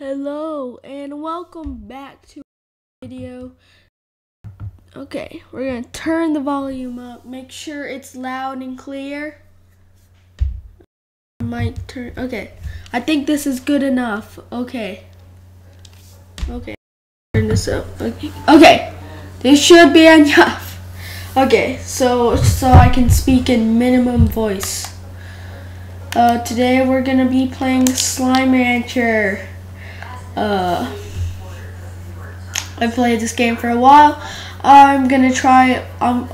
Hello and welcome back to our video. Okay, we're gonna turn the volume up, make sure it's loud and clear. Okay, I think this is good enough. Okay, turn this up. Okay, this should be enough. Okay, so I can speak in minimum voice. Today we're gonna be playing Slime Rancher. I played this game for a while. I'm gonna try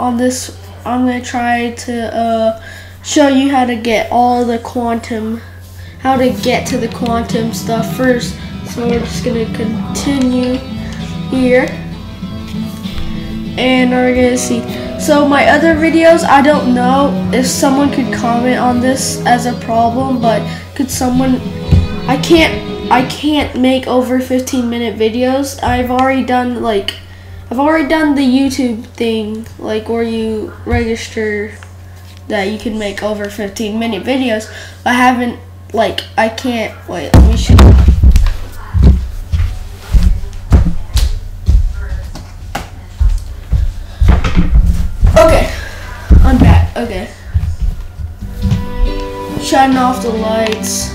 to show you how to get to the quantum stuff first. So we're just gonna continue here, and we're gonna see. So my other videos, I don't know if someone could comment on this as a problem, but could someone? I can't make over 15-minute videos. I've already done the YouTube thing, like where you register that you can make over 15-minute videos. I haven't, I can't, wait, let me show you. Okay, I'm back, okay. Shutting off the lights.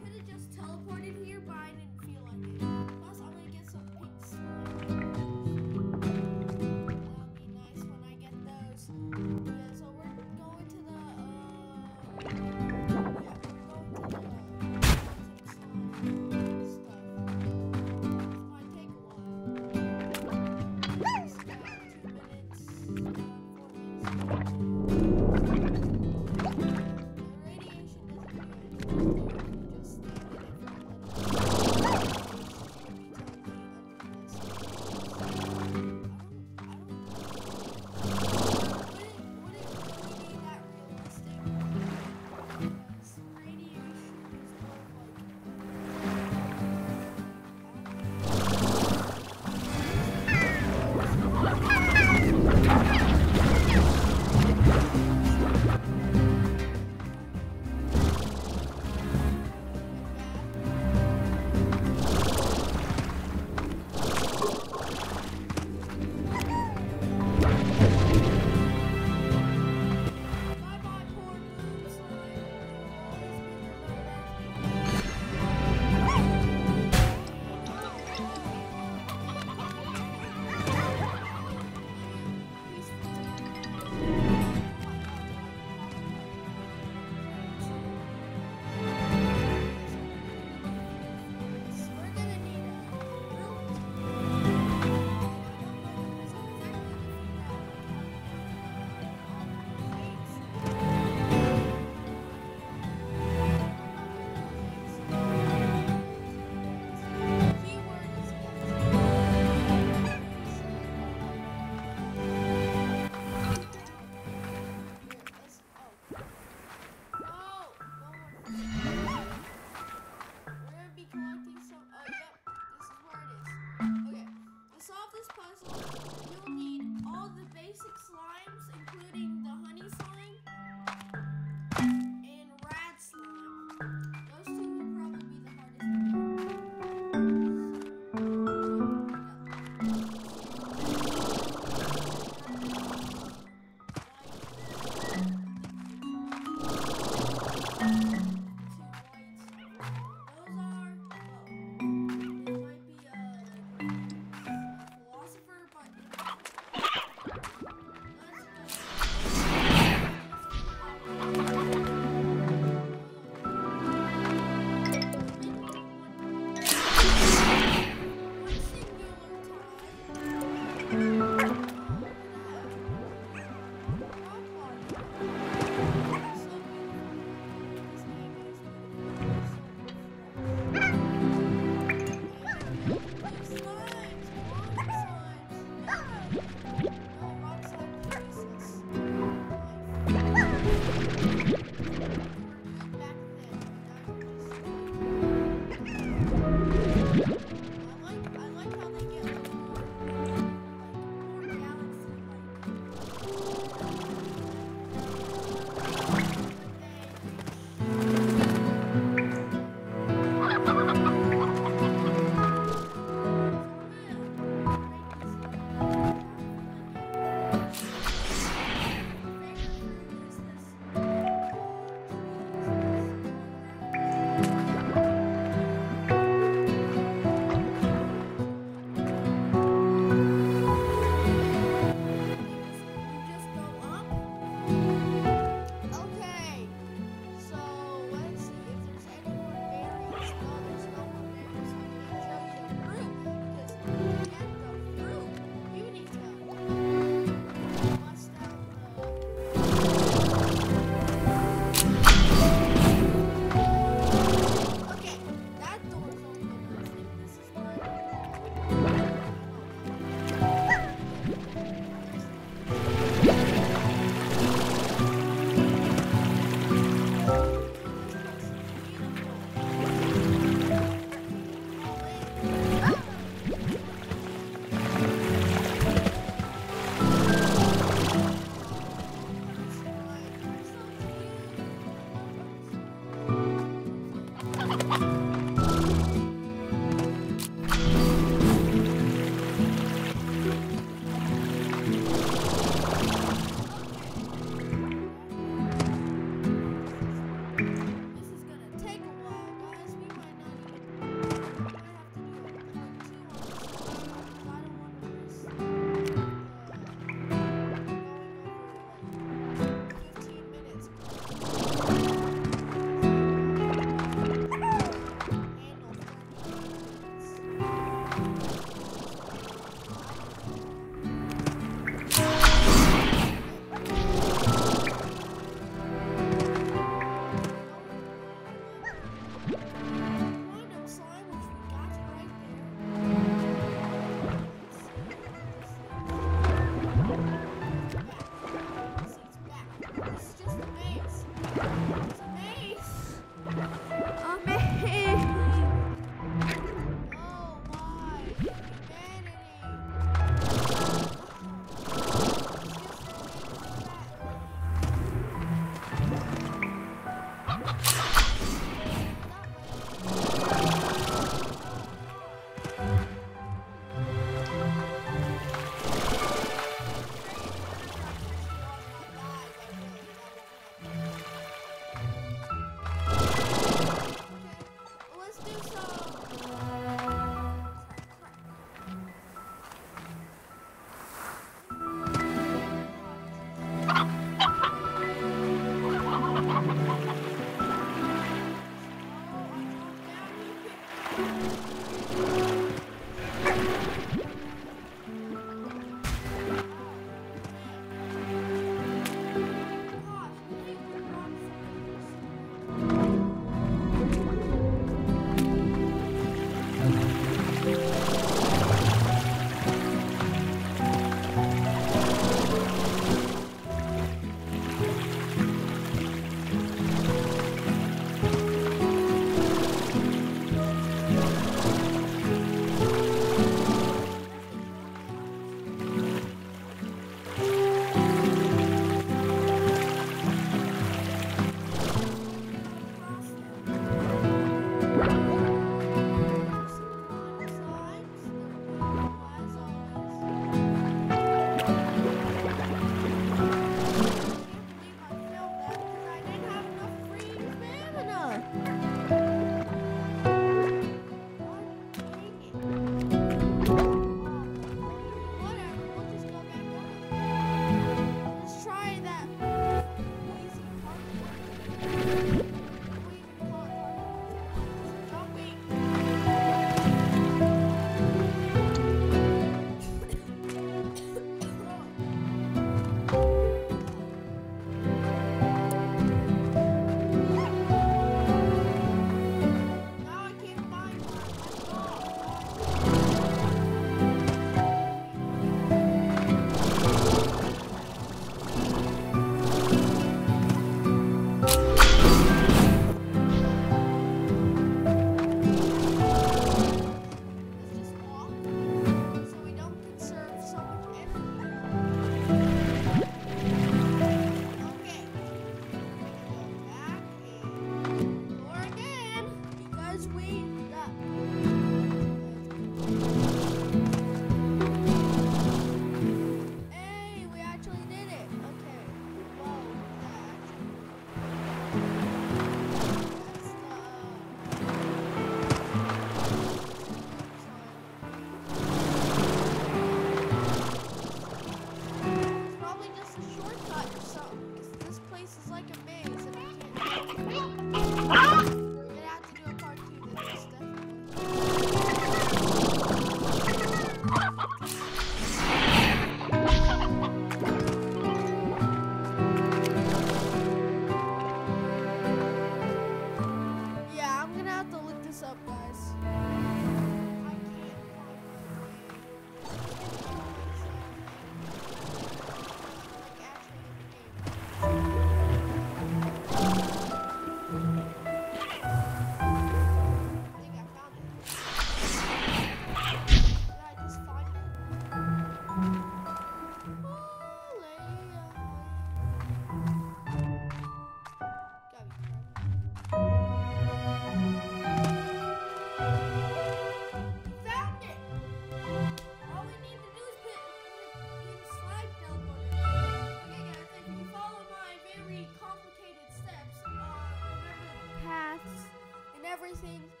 everything.